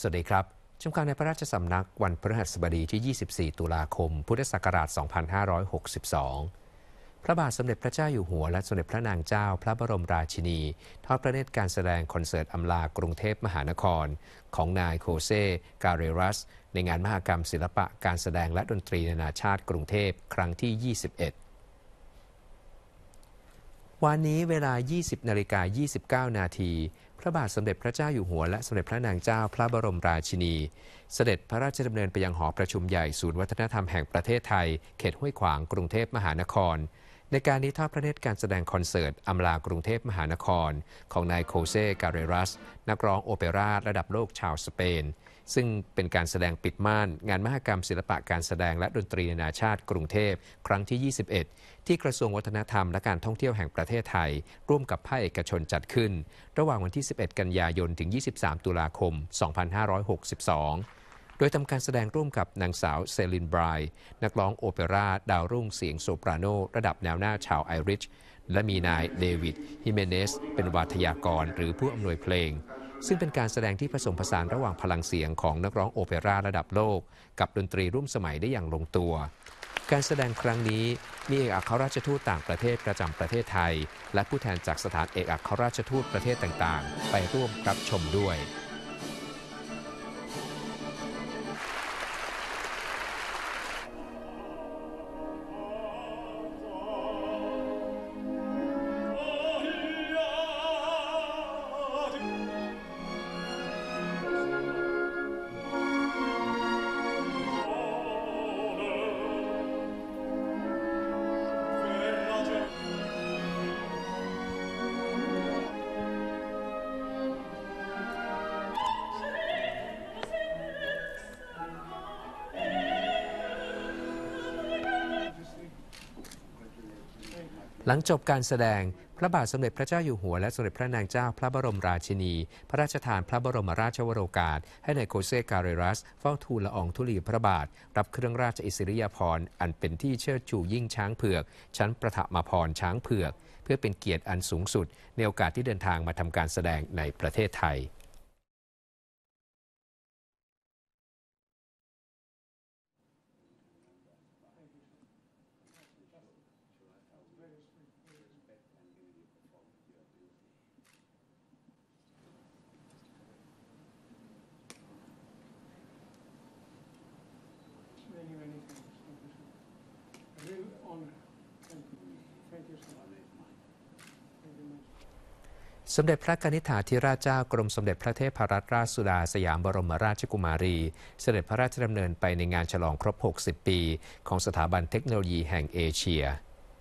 สวัสดีครับชมข่าวในพระราชสำนักวันพฤหัสบดีที่ 24 ตุลาคม พุทธศักราช 2562 พระบาทสมเด็จพระเจ้าอยู่หัวและสมเด็จพระนางเจ้าพระบรมราชินีทอดพระเนตรการแสดงคอนเสิร์ตอำลากรุงเทพมหานครของนายโคเซ กาเรรัสในงานมหกรรมศิลปะการแสดงและดนตรีนานาชาติกรุงเทพครั้งที่ 21 วันนี้เวลา 20:29 นาทีพระบาทสมเด็จพระเจ้าอยู่หัวและสมเด็จพระนางเจ้าพระบรมราชินีเสด็จพระราชดำเนินไปยังหอประชุมใหญ่ศูนย์วัฒนธรรมแห่งประเทศไทยเขตห้วยขวางกรุงเทพมหานครในการนี้ทอดพระเนตรการแสดงคอนเสิร์ตอำลากรุงเทพมหานครของนายโคเซ กาเรรัสนักร้องโอเปร่าระดับโลกชาวสเปนซึ่งเป็นการแสดงปิดม่านงานมหกรรมศิลปะการแสดงและดนตรีนานาชาติกรุงเทพครั้งที่ 21 ที่กระทรวงวัฒนธรรมและการท่องเที่ยวแห่งประเทศไทยร่วมกับภาคเอกชนจัดขึ้นระหว่างวันที่ 11 กันยายนถึง 23 ตุลาคม 2562 โดยทำการแสดงร่วมกับนางสาวเซลิน ไบรท์นักร้องโอเปร่าดาวรุ่งเสียงโซปราโนระดับแนวหน้าชาวไอริชและมีนายเดวิด ฮิเมเนสเป็นวาทยากรหรือผู้อำนวยเพลงซึ่งเป็นการแสดงที่ผสมผสานระหว่างพลังเสียงของนักร้องโอเปร่าระดับโลกกับดนตรีร่วมสมัยได้อย่างลงตัวการแสดงครั้งนี้มีเอกอัครราชทูตต่างประเทศประจำประเทศไทยและผู้แทนจากสถานเอกอัครราชทูตประเทศต่างๆไปร่วมรับชมด้วยหลังจบการแสดงพระบาทสมเด็จพระเจ้าอยู่หัวและสมเด็จพระนางเจ้าพระบรมราชินีพระราชทานพระบรมราชวโรกาสให้นายโคเซ กาเรรัสเฝ้าทูลละอองธุลีพระบาทรับเครื่องราชอิสริยาภรณ์อันเป็นที่เชิดชูยิ่งช้างเผือกชั้นประถมภรณ์ช้างเผือกเพื่อเป็นเกียรติอันสูงสุดในโอกาสที่เดินทางมาทำการแสดงในประเทศไทยสมเด็จพระกนิษฐาธิราชเจ้ากรมสมเด็จพระเทพรัตนราชสุดาสยามบรมราชกุมารีเสด็จพระราชดำเนินไปในงานฉลองครบ 60 ปีของสถาบันเทคโนโลยีแห่งเอเชีย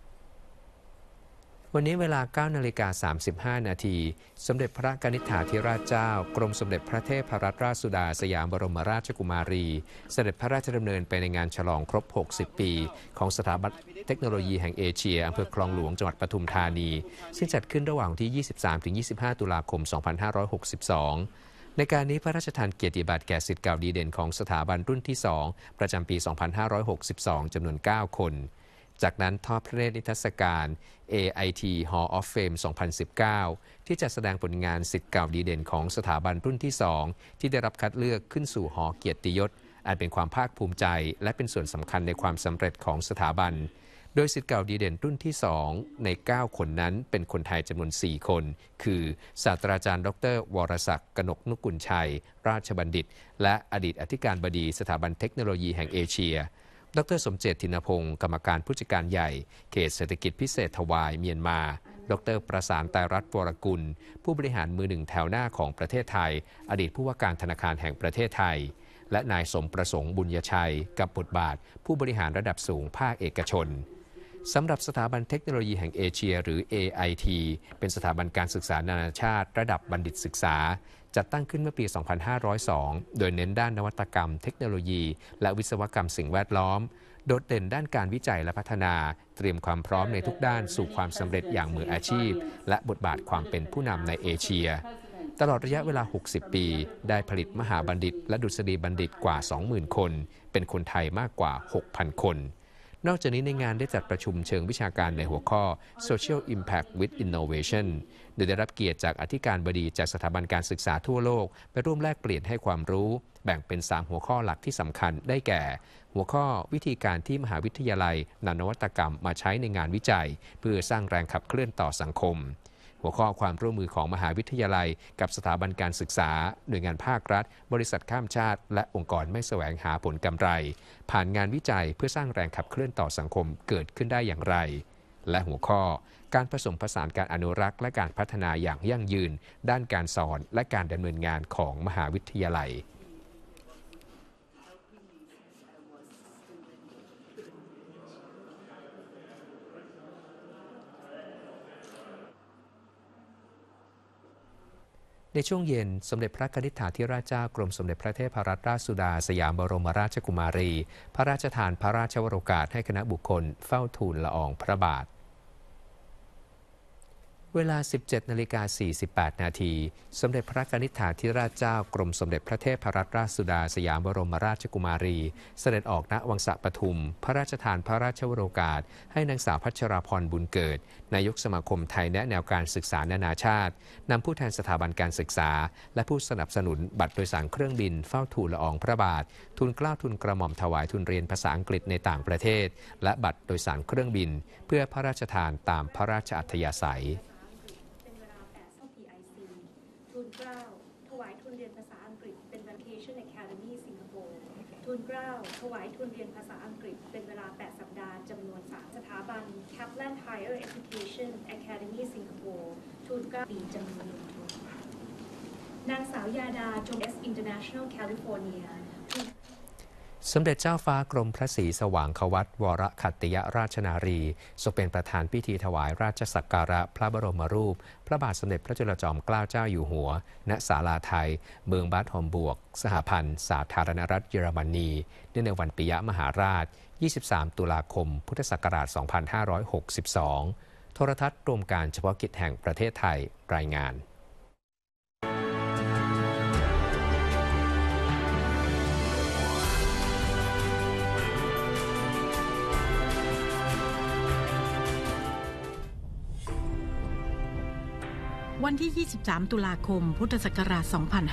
วันนี้เวลา 9:35 นาทีสมเด็จพระกนิษฐาธิราชเจ้ากรมสมเด็จพระเทพรัตนราชสุดาสยามบรมราชกุมารีเสด็จพระราชดำเนินไปในงานฉลองครบ 60 ปีของสถาบันเทคโนโลยีแห่งเอเชียอำเภอคลองหลวงจังหวัดปทุมธานีซึ่งจัดขึ้นระหว่างที่ 23-25 ตุลาคม 2562 ในการนี้พระราชทานเกียรติบัตรแก่ศิษย์เก่าดีเด่นของสถาบันรุ่นที่ 2 ประจำปี 2562 จำนวน 9 คนจากนั้นทอดพระเนตรนิทรรศการ AIT Hall of Fame 2019 ที่จะแสดงผลงานศิษย์เก่าดีเด่นของสถาบันรุ่นที่ 2 ที่ได้รับคัดเลือกขึ้นสู่หอเกียรติยศอันเป็นความภาคภูมิใจและเป็นส่วนสำคัญในความสำเร็จของสถาบันโดยศิษย์เก่าดีเด่นรุ่นที่ 2 ใน 9 คนนั้นเป็นคนไทยจำนวน 4 คนคือศาสตราจารย์ดร.วรศักดิ์กนกนุกุลชัยราชบัณฑิตและอดีตอธิการบดีสถาบันเทคโนโลยีแห่งเอเชียดร.สมเจต ธินพงศ์กรรมการผู้จัดการใหญ่เขตเศรษฐกิจพิเศษทวายเมียนมาดร.ประสานไตรรัตน์วรกุลผู้บริหารมือหนึ่งแถวหน้าของประเทศไทยอดีตผู้ว่าการธนาคารแห่งประเทศไทยและนายสมประสงค์บุญยชัยกับบทบาทผู้บริหารระดับสูงภาคเอกชนสำหรับสถาบันเทคโนโลยีแห่งเอเชียหรือ AIT เป็นสถาบันการศึกษานานาชาติระดับบัณฑิตศึกษาจัดตั้งขึ้นเมื่อปี 2502 โดยเน้นด้านนวัตกรรมเทคโนโลยีและวิศวกรรมสิ่งแวดล้อมโดดเด่นด้านการวิจัยและพัฒนาเตรียมความพร้อมในทุกด้านสู่ความสำเร็จอย่างมืออาชีพและบทบาทความเป็นผู้นำในเอเชียตลอดระยะเวลา 60 ปีได้ผลิตมหาบัณฑิตและดุษฎีบัณฑิตกว่า 20,000 คนเป็นคนไทยมากกว่า 6,000 คนนอกจากนี้ในงานได้จัดประชุมเชิงวิชาการในหัวข้อ Social Impact with Innovation โดยได้รับเกียรติจากอธิการบดีจากสถาบันการศึกษาทั่วโลกไปร่วมแลกเปลี่ยนให้ความรู้แบ่งเป็น 3 หัวข้อหลักที่สำคัญได้แก่หัวข้อวิธีการที่มหาวิทยาลัยนำนวัตกรรมมาใช้ในงานวิจัยเพื่อสร้างแรงขับเคลื่อนต่อสังคมหัวข้อความร่วมมือของมหาวิทยาลัยกับสถาบันการศึกษาหน่วยงานภาครัฐบริษัทข้ามชาติและองค์กรไม่แสวงหาผลกำไรผ่านงานวิจัยเพื่อสร้างแรงขับเคลื่อนต่อสังคมเกิดขึ้นได้อย่างไรและหัวข้อการผสมผสานการอนุรักษ์และการพัฒนาอย่างยั่งยืนด้านการสอนและการดำเนินงานของมหาวิทยาลัยในช่วงเย็นสมเด็จพระนิธิถาธิราชเจ้ากรมสมเด็จพระเทพรัตนราชสุดาสยามบรมราชกุมารีพระราชทานพระราชวโรกาสให้คณะบุคคลเฝ้าทูลละอองพระบาทเวลา 17:48 นาทีสมเด็จพระนิธิถาธิราชเจ้ากรมสมเด็จพระเทพรัตนราชสุดาสยามบรมราชกุมารีเสด็จออกณวังสะปทุมพระราชทานพระราชวโรกาสให้นางสาวพัชราพรบุญเกิดนายกสมาคมไทยแนะแนวการศึกษานานาชาตินำผู้แทนสถาบันการศึกษาและผู้สนับสนุนบัตรโดยสารเครื่องบินเฝ้าทูลละอองพระบาททูลเกล้าทูลกระหม่อมถวายทุนเรียนภาษาอังกฤษในต่างประเทศและบัตรโดยสารเครื่องบินเพื่อพระราชทานตามพระราชอัธยาศัยทูลเกล้าถวายทุนเรียนภาษาอังกฤษเป็น Vacation Academy สิงคโปร์ทูลเกล้าถวายทุนเรียนภาษาอังกฤษเป็นเวลา 8 สัปดาห์จำนวน 3 สถาบัน Kaplan Higher Education Academy สิงคโปร์ทูลเกล้าปีจำนวน1ทุนนางสาวยาดาจง S International California สมเด็จเจ้าฟ้ากรมพระศรีสว่างควัตรวรขัตติยราชนารีทรงเป็นประธานพิธีถวายราชสักการะพระบรมรูปพระบาทสมเด็จพระจุลจอมเกล้าเจ้าอยู่หัวณศาลาไทยเมืองบาดฮอมบวกสหพันธ์สาธารณรัฐเยอรมนีเนื่องในวันปิยมหาราช 23 ตุลาคม พุทธศักราช 2562 โทรทัศน์รวมการเฉพาะกิจแห่งประเทศไทยรายงานวันที่ 23 ตุลาคม พุทธศักราช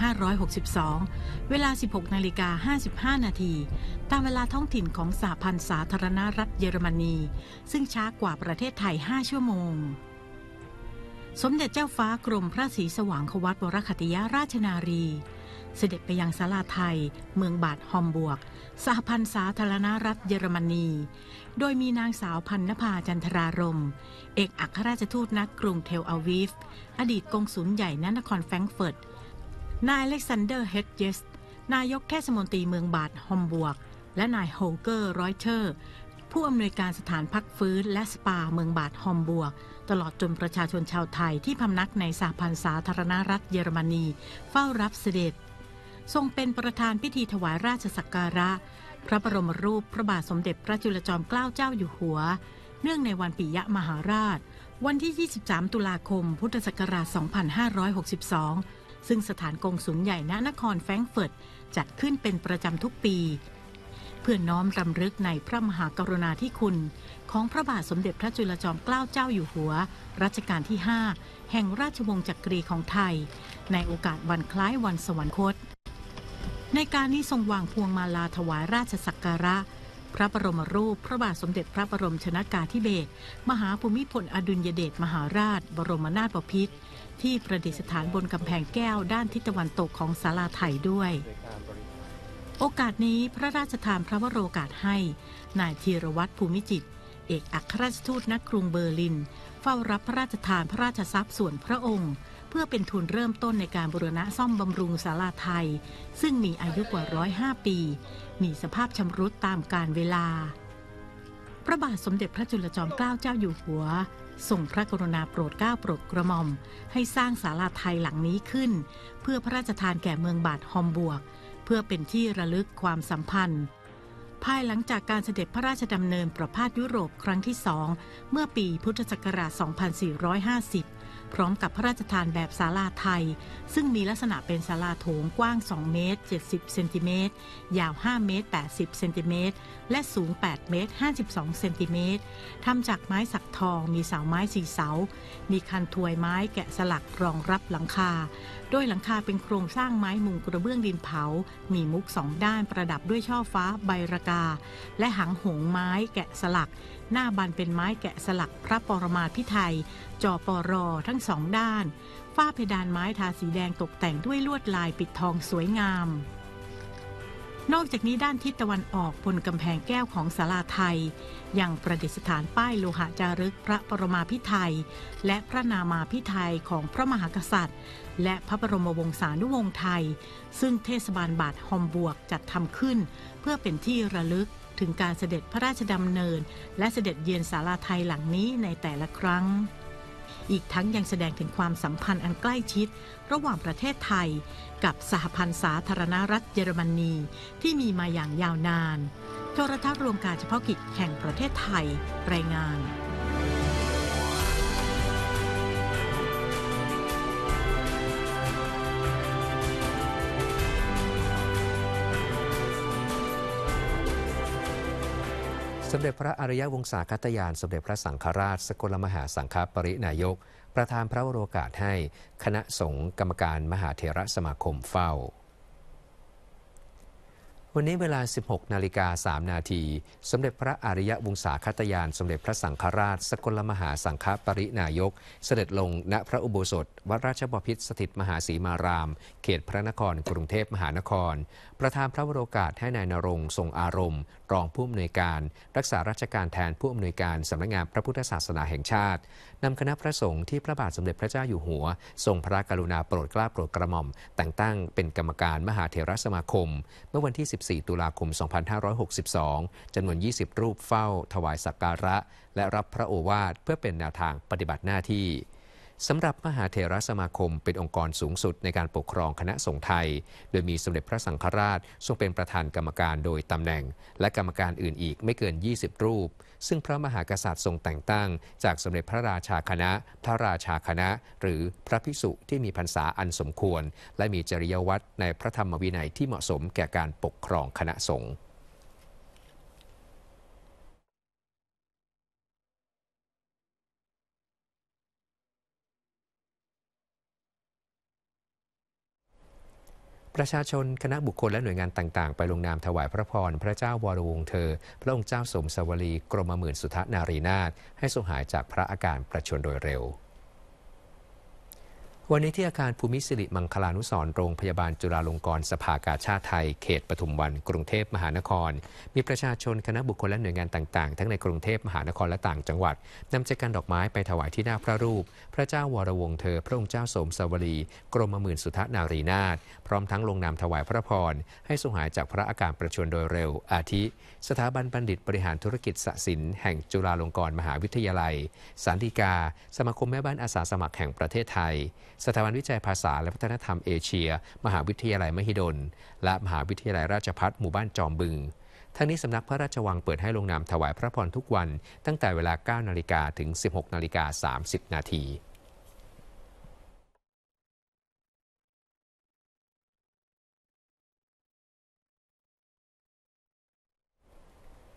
2562 เวลา 16:55 นาทีตามเวลาท้องถิ่นของสหพันธ์สาธารณรัฐเยอรมนีซึ่งช้ากว่าประเทศไทย 5 ชั่วโมงสมเด็จเจ้าฟ้ากรมพระศรีสว่างควัตรวรขัตติยราชนารีเสด็จไปยังศาลาไทยเมืองบาดฮอมบวกสหพันธ์สาธารณรัฐเยอรมนีโดยมีนางสาวพันนภาจันทรารมณ์เอกอัครราชทูตณกรุงเทลอาวีฟอดีตกงสุลใหญ่ณนครแฟรงก์เฟิร์ตนายอเล็กซานเดอร์เฮดเจสนายกเทศมนตรีเมืองบาดฮอมบวกและนายโฮเกอร์รอยเทอร์ผู้อำนวยการสถานพักฟื้นและสปาเมืองบาดฮอมบวกตลอดจนประชาชนชาวไทยที่พำนักในสหพันธ์สาธารณรัฐเยอรมนีเฝ้ารับเสด็จทรงเป็นประธานพิธีถวายราชสักการะพระบรมรูปพระบาทสมเด็จพระจุลจอมเกล้าเจ้าอยู่หัวเนื่องในวันปิยมหาราชวันที่ 23 ตุลาคม พุทธศักราช 2562 ซึ่งสถานกงสุลใหญ่ณนครแฟรงก์เฟิร์ตจัดขึ้นเป็นประจำทุกปีเพื่อน้อมรำลึกในพระมหากรุณาธิคุณของพระบาทสมเด็จพระจุลจอมเกล้าเจ้าอยู่หัวรัชกาลที่ 5 แห่งราชวงศ์จักรีของไทยในโอกาสวันคล้ายวันสวรรคตในการนี้ทรงวางพวงมาลาถวายราชสักการะพระบรมรูปพระบาทสมเด็จพระบรมชนกาธิเบศรมหาภูมิพลอดุลยเดชมหาราชบรมนาถบพิตรที่ประดิษฐานบนกำแพงแก้วด้านทิศตะวันตกของศาลาไทยด้วยโอกาสนี้พระราชทานพระวโรกาสให้นายธีรวัตรภูมิจิตรเอกอัครราชทูตณกรุงเบอร์ลินเฝ้ารับพระราชทานพระราชทรัพย์ส่วนพระองค์เพื่อเป็นทุนเริ่มต้นในการบูรณะซ่อมบำรุงศาลาไทยซึ่งมีอายุกว่า105 ปีมีสภาพชำรุดตามกาลเวลาพระบาทสมเด็จพระจุลจอมเกล้าเจ้าอยู่หัวทรงพระกรุณาโปรดเกล้าโปรดกระหม่อมให้สร้างศาลาไทยหลังนี้ขึ้นเพื่อพระราชทานแก่เมืองบาดฮอมบวกเพื่อเป็นที่ระลึกความสัมพันธ์ภายหลังจากการเสด็จพระราชดำเนินประพาสยุโรปครั้งที่2เมื่อปีพุทธศักราช 2450 พร้อมกับพระราชทานแบบศาลาไทยซึ่งมีลักษณะเป็นศาลาโถงกว้าง2เมตร70เซนติเมตรยาว5เมตร80เซนติเมตรและสูง8เมตร52เซนติเมตรทำจากไม้สักทองมีเสาไม้4เสามีคันถวยไม้แกะสลักรองรับหลังคาโดยหลังคาเป็นโครงสร้างไม้มุงกระเบื้องดินเผามีมุก2ด้านประดับด้วยช่อฟ้าใบระกาและหางหงไม้แกะสลักหน้าบันเป็นไม้แกะสลักพระปรมาภิไธยจปรทั้งสองด้านฝ้าเพดานไม้ทาสีแดงตกแต่งด้วยลวดลายปิดทองสวยงามนอกจากนี้ด้านทิศตะวันออกบนกำแพงแก้วของศาลาไทยยังประดิษฐานป้ายโลหะจารึกพระปรมาภิไธยและพระนามาภิไธยของพระมหากษัตริย์และพระบรมวงศานุวงศ์ไทยซึ่งเทศบาลบาดฮอมบวกจัดทำขึ้นเพื่อเป็นที่ระลึกถึงการเสด็จพระราชดำเนินและเสด็จเยือนศาลาไทยหลังนี้ในแต่ละครั้งอีกทั้งยังแสดงถึงความสัมพันธ์อันใกล้ชิดระหว่างประเทศไทยกับสหพันธ์สาธารณรัฐเยอรมนีที่มีมาอย่างยาวนานโทรทัศน์รวมการเฉพาะกิจแห่งประเทศไทยรายงานสมเด็จพระอริยวงศาคตยานสมเด็จพระสังฆราชสกลมหาสังฆปรินายกประธานพระวโรกาสให้คณะสงฆ์กรรมการมหาเถรสมาคมเฝ้าวันนี้เวลา 16:03 นาทีสมเด็จพระอริยวงศาคตยานสมเด็จพระสังฆราชสกลมหาสังฆปรินายกเสด็จลงณพระอุโบสถวัดราชบพิตรสถิตมหาสีมารามเขตพระนครกรุงเทพมหานครประธานพระวโรกาสให้นายณรงค์ทรงอารมณ์รองผู้อำนวยการรักษาราชการแทนผู้อำนวยการสำนักงานพระพุทธศาสนาแห่งชาตินำคณะพระสงฆ์ที่พระบาทสมเด็จพระเจ้าอยู่หัวทรงพระกรุณาโปรดเกล้าโปรดกระหม่อมแต่งตั้งเป็นกรรมการมหาเถรสมาคมเมื่อวันที่ 14 ตุลาคม 2562 จำนวน 20 รูปเฝ้าถวายสักการะและรับพระโอวาทเพื่อเป็นแนวทางปฏิบัติหน้าที่สำหรับมหาเถรสมาคมเป็นองค์กรสูงสุดในการปกครองคณะสงฆ์ไทยโดยมีสมเด็จพระสังฆราชทรงเป็นประธานกรรมการโดยตำแหน่งและกรรมการอื่นอีกไม่เกิน 20 รูปซึ่งพระมหากษัตริย์ทรงแต่งตั้งจากสมเด็จพระราชาคณะพระราชาคณะหรือพระภิกษุที่มีพรรษาอันสมควรและมีจริยวัตรในพระธรรมวินัยที่เหมาะสมแก่การปกครองคณะสงฆ์ประชาชนคณะบุคคลและหน่วยงานต่างๆไปลงนามถวายพระพรพระเจ้าวรวงศ์เธอพระองค์เจ้าสมสวลีกรมหมื่นสุทนารีนาถให้ทรงหายจากพระอาการประชวรโดยเร็ววันนี้ที่อาคารภูมิสิริมังคลานุสรณ์โรงพยาบาลจุฬาลงกรณ์สภากาชาดไทยเขตปทุมวันกรุงเทพมหานครมีประชาชนคณะบุคคลและหน่วยงานต่างๆทั้งในกรุงเทพมหานครและต่างจังหวัดนำใจกันดอกไม้ไปถวายที่หน้าพระรูปพระเจ้าวรวงศ์เธอพระองค์เจ้าสมสวลีกรมหมื่นสุทนารีนาถพร้อมทั้งลงนามถวายพระพรให้ทรงหายจากพระอาการประชวรโดยเร็วอาทิสถาบันบัณฑิตบริหารธุรกิจสศิลป์แห่งจุฬาลงกรณ์มหาวิทยาลัยสารดีกาสมาคมแม่บ้านอาสาสมัครแห่งประเทศไทยสถาบันวิจัยภาษาและวัฒนธรรมเอเชียมหาวิทยาลัยมหิดลและมหาวิทยาลัยราชภัฏหมู่บ้านจอมบึงทั้งนี้สำนักพระราชวังเปิดให้ลงนามถวายพระพรทุกวันตั้งแต่เวลา 9 นาฬิกาถึง 16 นาฬิกา 30 นาที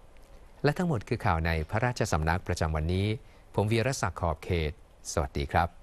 และทั้งหมดคือข่าวในพระราชสำนักประจำวันนี้ผมวีรศักดิ์ขอบเขตสวัสดีครับ